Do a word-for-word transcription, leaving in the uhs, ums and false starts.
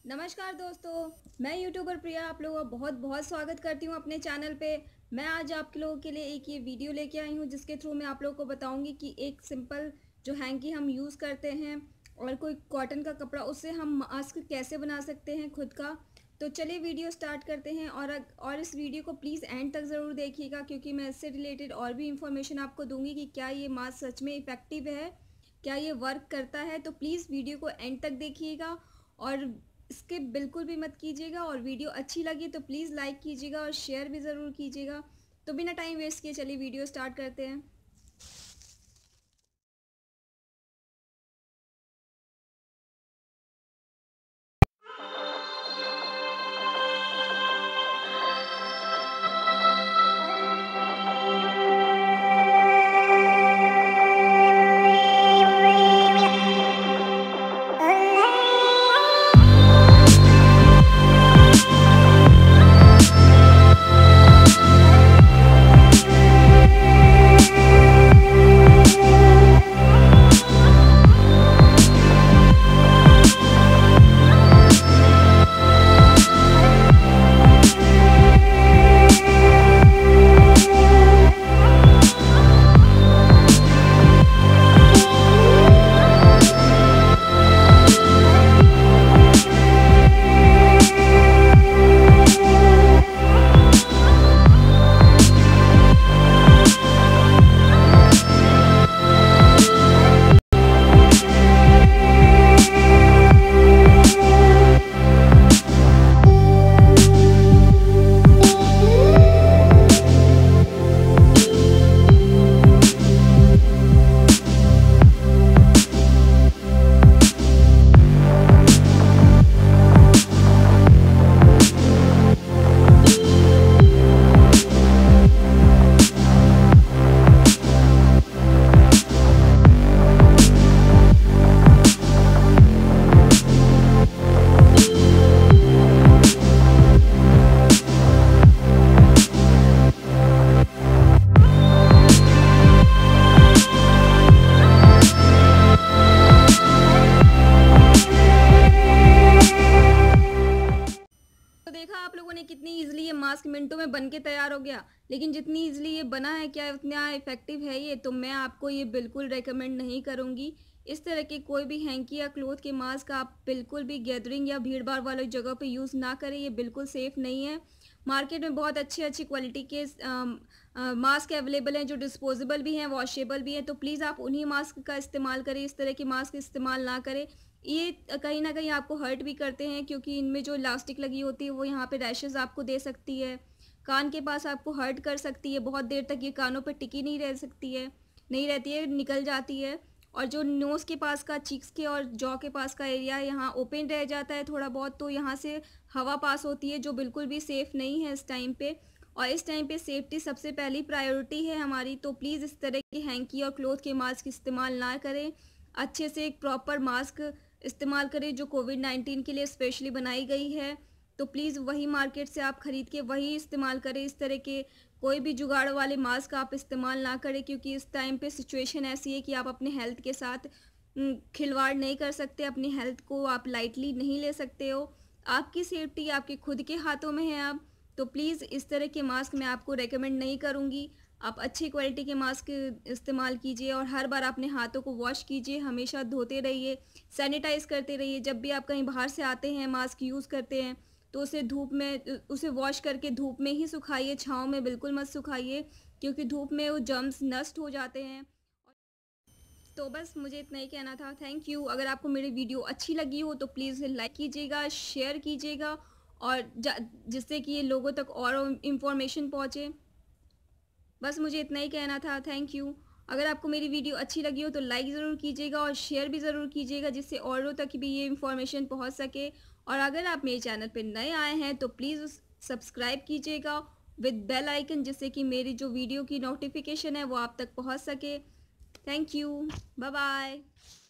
नमस्कार दोस्तों, मैं यूट्यूबर प्रिया आप लोगों का बहुत बहुत स्वागत करती हूँ अपने चैनल पे। मैं आज आप लोगों के लिए एक ये वीडियो लेके आई हूँ जिसके थ्रू मैं आप लोगों को बताऊंगी कि एक सिंपल जो हैंकी हम यूज़ करते हैं और कोई कॉटन का कपड़ा उससे हम मास्क कैसे बना सकते हैं खुद का। तो चलिए वीडियो स्टार्ट करते हैं और और इस वीडियो को प्लीज़ एंड तक ज़रूर देखिएगा क्योंकि मैं इससे रिलेटेड और भी इंफॉर्मेशन आपको दूंगी कि क्या ये मास्क सच में इफ़ेक्टिव है, क्या ये वर्क करता है। तो प्लीज़ वीडियो को एंड तक देखिएगा और स्किप बिल्कुल भी मत कीजिएगा। और वीडियो अच्छी लगी तो प्लीज़ लाइक कीजिएगा और शेयर भी ज़रूर कीजिएगा। तो बिना टाइम वेस्ट किए चलिए वीडियो स्टार्ट करते हैं। तो देखा आप लोगों ने कितनी इजीली ये मास्क मिनटों में बन के तैयार हो गया। लेकिन जितनी इजीली ये बना है क्या उतना इफेक्टिव है ये? तो मैं आपको ये बिल्कुल रेकमेंड नहीं करूँगी। इस तरह के कोई भी हैंकी या क्लोथ के मास्क आप बिल्कुल भी गैदरिंग या भीड़ भाड़ वाली जगह पे यूज़ ना करें, ये बिल्कुल सेफ़ नहीं है। मार्केट में बहुत अच्छी अच्छी क्वालिटी के मास्क अवेलेबल हैं जो डिस्पोजेबल भी हैं, वॉशेबल भी हैं। तो प्लीज़ आप उन्हीं मास्क का इस्तेमाल करें, इस तरह के मास्क इस्तेमाल ना करें। ये कहीं ना कहीं आपको हर्ट भी करते हैं क्योंकि इनमें जो इलास्टिक लगी होती है वो यहाँ पे रैशेज़ आपको दे सकती है, कान के पास आपको हर्ट कर सकती है। बहुत देर तक ये कानों पर टिकी नहीं रह सकती है, नहीं रहती है, निकल जाती है। और जो नोज़ के पास का, चीक्स के और जॉ के पास का एरिया यहाँ ओपन रह जाता है थोड़ा बहुत, तो यहाँ से हवा पास होती है जो बिल्कुल भी सेफ़ नहीं है इस टाइम पे। और इस टाइम पे सेफ्टी सबसे पहली प्रायोरिटी है हमारी। तो प्लीज़ इस तरह के हैंकी और क्लोथ के मास्क इस्तेमाल ना करें। अच्छे से एक प्रॉपर मास्क इस्तेमाल करें जो कोविड नाइन्टीन के लिए स्पेशली बनाई गई है। तो प्लीज़ वही मार्केट से आप ख़रीद के वही इस्तेमाल करें। इस तरह के कोई भी जुगाड़ वाले मास्क आप इस्तेमाल ना करें क्योंकि इस टाइम पे सिचुएशन ऐसी है कि आप अपने हेल्थ के साथ खिलवाड़ नहीं कर सकते, अपनी हेल्थ को आप लाइटली नहीं ले सकते हो। आपकी सेफ्टी आपके खुद के हाथों में है अब। तो प्लीज़ इस तरह के मास्क मैं आपको रेकमेंड नहीं करूँगी। आप अच्छी क्वालिटी के मास्क इस्तेमाल कीजिए और हर बार अपने हाथों को वॉश कीजिए, हमेशा धोते रहिए, सैनिटाइज़ करते रहिए। जब भी आप कहीं बाहर से आते हैं, मास्क यूज़ करते हैं तो उसे धूप में उसे वॉश करके धूप में ही सुखाइए, छाँव में बिल्कुल मत सुखाइए क्योंकि धूप में वो जर्म्स नष्ट हो जाते हैं। तो बस मुझे इतना ही कहना था। Thank you. अगर आपको मेरी वीडियो अच्छी लगी हो तो प्लीज़ लाइक कीजिएगा, शेयर कीजिएगा और जिससे कि ये लोगों तक और इन्फॉर्मेशन पहुँचे। बस मुझे इतना ही कहना था। Thank you. अगर आपको मेरी वीडियो अच्छी लगी हो तो लाइक ज़रूर कीजिएगा और शेयर भी ज़रूर कीजिएगा जिससे औरों तक भी ये इन्फॉर्मेशन पहुंच सके। और अगर आप मेरे चैनल पर नए आए हैं तो प्लीज़ सब्सक्राइब कीजिएगा विद बेल आइकन जिससे कि मेरी जो वीडियो की नोटिफिकेशन है वो आप तक पहुंच सके। Thank you. Bye bye.